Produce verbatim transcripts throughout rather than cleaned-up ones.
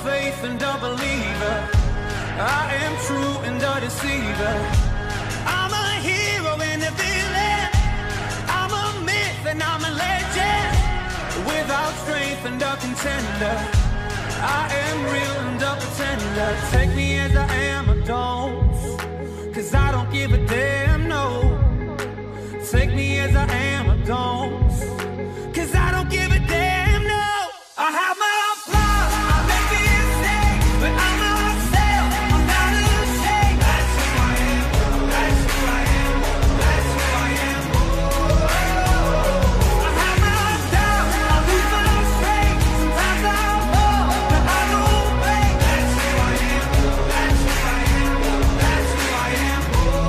faith and a believer. I am true and a deceiver. I'm a hero and a villain. I'm a myth and I'm a legend. Without strength and a contender, I am real and a pretender. Take me as I am or don't, 'cause I don't give a damn, no. Take me as I am or don't, 'cause I don't give a damn, no. I have my own flaws, I make mistakes, but I'm myself, I'm not ashamed. That's who I am, that's who I am, that's who I am. I have my doubts, I lose my strength, sometimes I fall, but I don't break. That's who I am, that's who I am, that's who I am.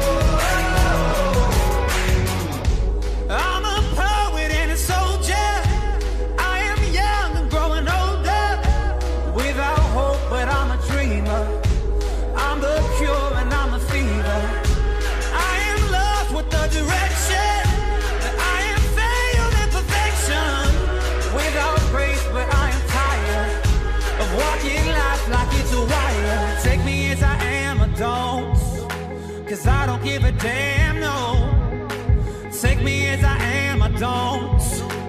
I'm a poet and a soldier. I am young and growing older. Without hope, but I'm a dreamer. I'm the cure and I'm the fever. I am lost with the direction. I am failed in perfection. Without grace, but I am tired of walking life like it's a wire. Take me as I am or don't, 'cause I don't give a damn, no. Take me as I am or don't.